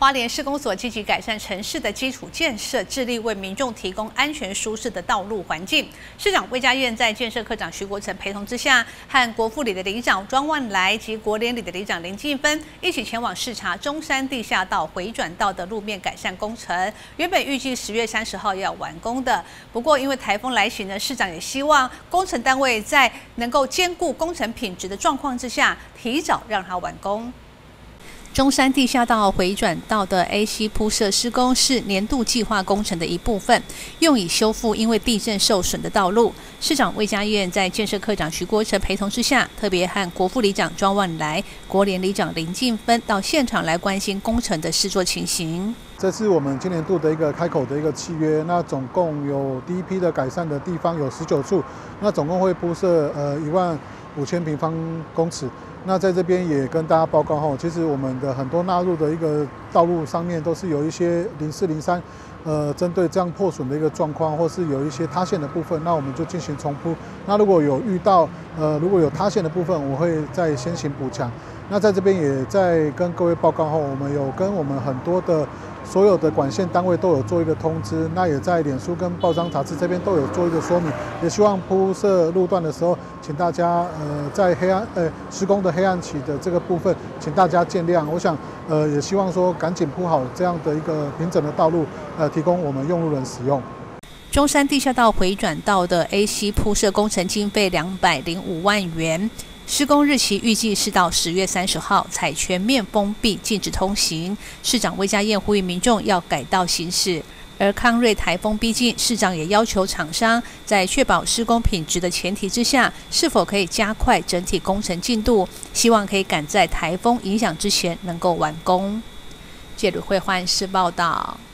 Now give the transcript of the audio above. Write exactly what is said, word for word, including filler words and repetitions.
花莲市公所积极改善城市的基础建设，致力为民众提供安全舒适的道路环境。市长魏家燕在建设科长徐国成陪同之下，和国富里的里长庄万来及国联里的里长林进芬一起前往视察中山地下道回转道的路面改善工程。原本预计十月三十号要完工的，不过因为台风来袭呢，市长也希望工程单位在能够兼顾工程品质的状况之下，提早让它完工。中山地下道回转道的 A C 铺设施工是年度计划工程的一部分，用以修复因为地震受损的道路。市长魏家燕在建设科长徐国成陪同之下，特别和国副里长庄万来、国联里长林进芬到现场来关心工程的施作情形。 这是我们今年度的一个开口的一个契约，那总共有第一批的改善的地方有十九处，那总共会铺设呃一万五千平方公尺。那在这边也跟大家报告后，其实我们的很多纳入的一个道路上面都是有一些零四零三，呃，针对这样破损的一个状况，或是有一些塌陷的部分，那我们就进行重铺。那如果有遇到呃如果有塌陷的部分，我会再先行补强。那在这边也在跟各位报告后，我们有跟我们很多的所有的管线单位都有做一个通知，那也在脸书跟报章杂志这边都有做一个说明，也希望铺设路段的时候，请大家呃在黑暗呃施工的黑暗期的这个部分，请大家见谅。我想呃也希望说赶紧铺好这样的一个平整的道路，呃提供我们用路人使用。 中山地下道回转道的 A C 铺设工程经费两百零五万元。施工日期预计是到十月三十号才全面封闭，禁止通行。市长魏家燕呼吁民众要改道行驶。而康瑞台风逼近，市长也要求厂商在确保施工品质的前提之下，是否可以加快整体工程进度，希望可以赶在台风影响之前能够完工。记者会焕视报道。